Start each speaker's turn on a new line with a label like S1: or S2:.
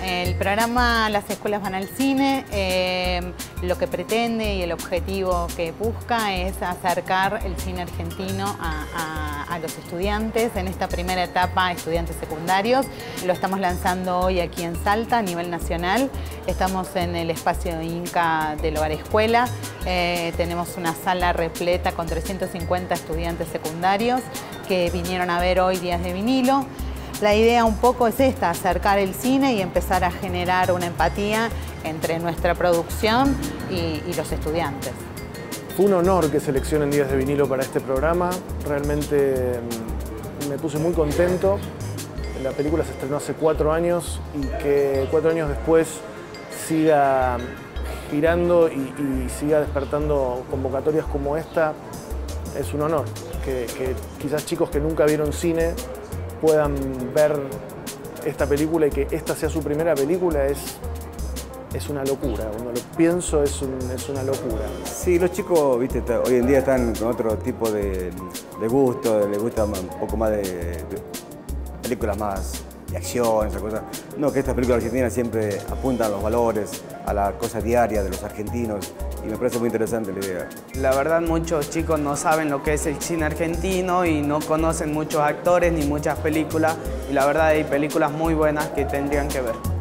S1: El programa Las Escuelas Van al Cine lo que pretende y el objetivo que busca es acercar el cine argentino a los estudiantes. En esta primera etapa, estudiantes secundarios. Lo estamos lanzando hoy aquí en Salta a nivel nacional. Estamos en el espacio Inca del Hogar Escuela. Tenemos una sala repleta con 350 estudiantes secundarios que vinieron a ver hoy Días de Vinilo. La idea un poco es esta, acercar el cine y empezar a generar una empatía entre nuestra producción y los estudiantes.
S2: Fue un honor que seleccionen Días de Vinilo para este programa. Realmente me puse muy contento. La película se estrenó hace 4 años y que 4 años después siga girando y siga despertando convocatorias como esta es un honor. Que quizás chicos que nunca vieron cine puedan ver esta película y que esta sea su primera película es una locura. Cuando lo pienso es una locura.
S3: Sí, los chicos, viste, hoy en día están con otro tipo de gusto, les gusta un poco más de películas más de acción, esas cosas. No, que estas películas argentinas siempre apuntan a los valores, a la cosa diaria de los argentinos y me parece muy interesante la idea.
S4: La verdad, muchos chicos no saben lo que es el cine argentino y no conocen muchos actores ni muchas películas y la verdad hay películas muy buenas que tendrían que ver.